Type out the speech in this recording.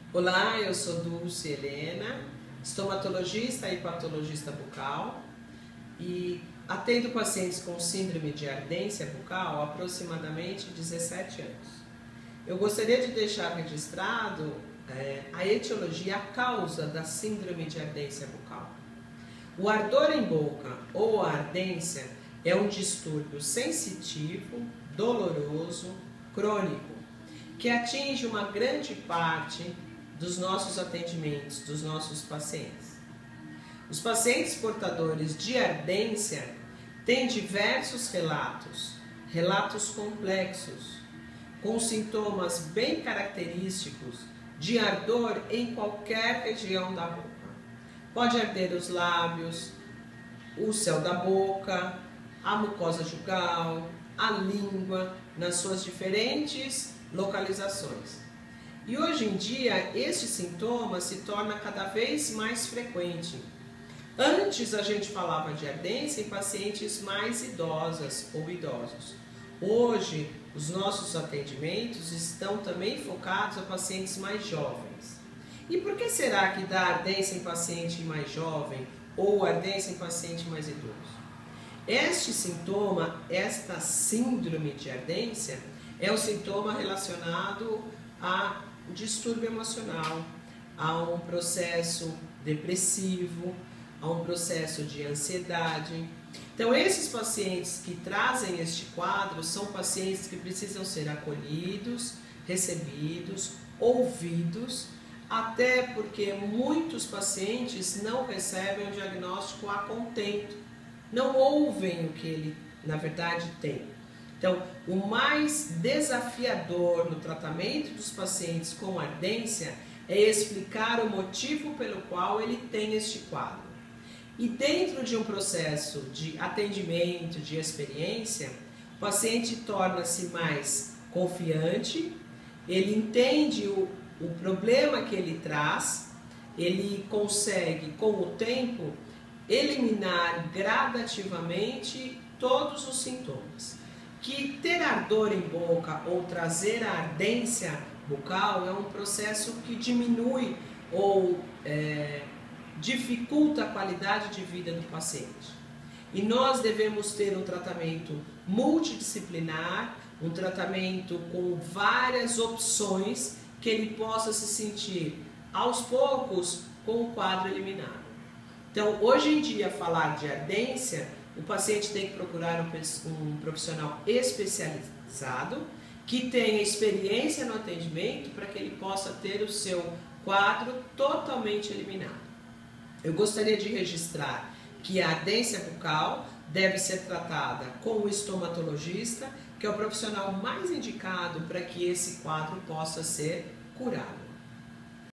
Olá, eu sou Dulce Helena, estomatologista e patologista bucal e atendo pacientes com síndrome de ardência bucal há aproximadamente 17 anos. Eu gostaria de deixar registrado a etiologia, a causa da síndrome de ardência bucal. O ardor em boca ou a ardência é um distúrbio sensitivo, doloroso, crônico, que atinge uma grande parte dos nossos atendimentos, dos nossos pacientes. Os pacientes portadores de ardência têm diversos relatos complexos, com sintomas bem característicos de ardor em qualquer região da boca. Pode arder os lábios, o céu da boca, a mucosa jugal, a língua, nas suas diferentes localizações. E hoje em dia, este sintoma se torna cada vez mais frequente. Antes a gente falava de ardência em pacientes mais idosas ou idosos. Hoje, os nossos atendimentos estão também focados a pacientes mais jovens. E por que será que dá ardência em paciente mais jovem ou ardência em paciente mais idoso? Este sintoma, esta síndrome de ardência, é um sintoma relacionado a distúrbio emocional, a um processo depressivo, a um processo de ansiedade. Então, esses pacientes que trazem este quadro são pacientes que precisam ser acolhidos, recebidos, ouvidos, até porque muitos pacientes não recebem o diagnóstico a contento, não ouvem o que ele, na verdade, tem. Então, o mais desafiador no tratamento dos pacientes com ardência é explicar o motivo pelo qual ele tem este quadro. E dentro de um processo de atendimento, de experiência, o paciente torna-se mais confiante, ele entende o problema que ele traz, ele consegue, com o tempo, eliminar gradativamente todos os sintomas. Que ter ardor em boca ou trazer a ardência bucal é um processo que diminui ou dificulta a qualidade de vida do paciente. E nós devemos ter um tratamento multidisciplinar, um tratamento com várias opções que ele possa se sentir aos poucos com o quadro eliminado. Então, hoje em dia, falar de ardência, o paciente tem que procurar um profissional especializado que tenha experiência no atendimento para que ele possa ter o seu quadro totalmente eliminado. Eu gostaria de registrar que a ardência bucal deve ser tratada com o estomatologista, que é o profissional mais indicado para que esse quadro possa ser curado.